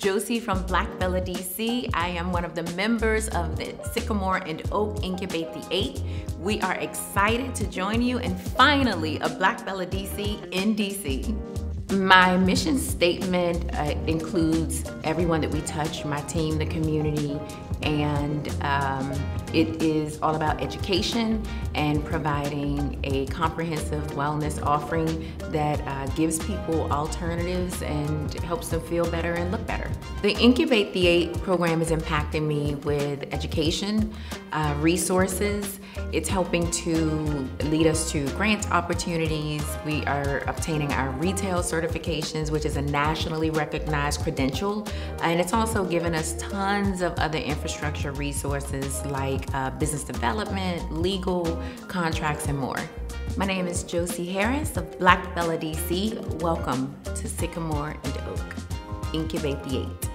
Josie from Black Bella DC. I am one of the members of the Sycamore and Oak Incubate the 8. We are excited to join you and finally a Black Bella DC in DC. My mission statement includes everyone that we touch, my team, the community, and it is all about education and providing a comprehensive wellness offering that gives people alternatives and helps them feel better and look better. The Incubate the 8 program is impacting me with education, resources. It's helping to lead us to grant opportunities. We are obtaining our retail certifications, which is a nationally recognized credential. And it's also given us tons of other infrastructure resources like business development, legal, contracts, and more. My name is Josie Harris of Black Bella DC. Welcome to Sycamore and Oak. Incubate the 8.